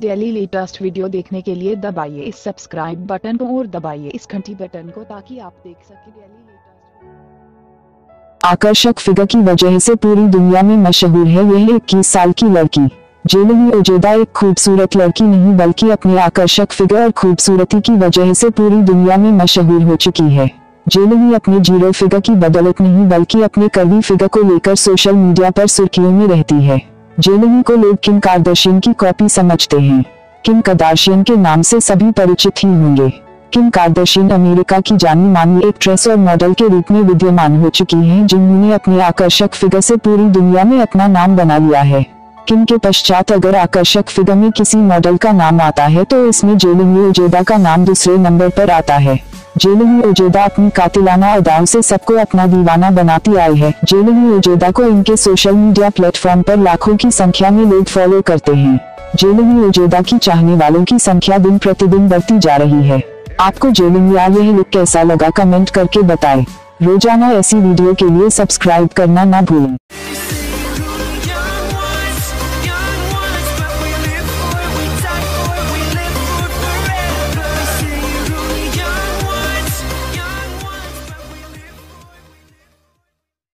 Daily latest video देखने के लिए दबाइए इस सब्सक्राइब बटन को और दबाइए इस घंटी बटन को ताकि आप देख सकें डेली लेटेस्ट। आकर्षक फिगर की वजह से पूरी दुनिया में मशहूर है यह 21 साल की लड़की। जेलिनी ओजेदा एक खूबसूरत लड़की नहीं बल्कि अपने आकर्षक फिगर और खूबसूरती की वजह से पूरी दुनिया में मशहूर हो चुकी है। जेलिनी अपने जीरो फिगर की बदौलत नहीं बल्कि अपने कर्वी फिगर को लेकर सोशल मीडिया पर सुर्खियों में रहती है। जेलिनी को लोग किम कार्दाशियन की कॉपी समझते हैं। किम कार्दाशियन के नाम से सभी परिचित ही होंगे। किम कार्दाशियन अमेरिका की जानी मानी एक्ट्रेस और मॉडल के रूप में विद्यमान हो चुकी हैं, जिन्होंने अपने आकर्षक फिगर से पूरी दुनिया में अपना नाम बना लिया है। किम के पश्चात अगर आकर्षक फिगर में किसी मॉडल का नाम आता है तो इसमें जेलिनी ओजेदा का नाम दूसरे नंबर पर आता है। जेलिनी ओजेदा अपनी कातिलाना अदाओं से सबको अपना दीवाना बनाती आई है। जेलिनी ओजेदा को इनके सोशल मीडिया प्लेटफॉर्म पर लाखों की संख्या में लोग फॉलो करते हैं। जेलिनी ओजेदा की चाहने वालों की संख्या दिन प्रतिदिन बढ़ती जा रही है। आपको जेलिनी का यह लुक कैसा लगा कमेंट करके बताएं। रोजाना ऐसी वीडियो के लिए सब्सक्राइब करना ना भूलें।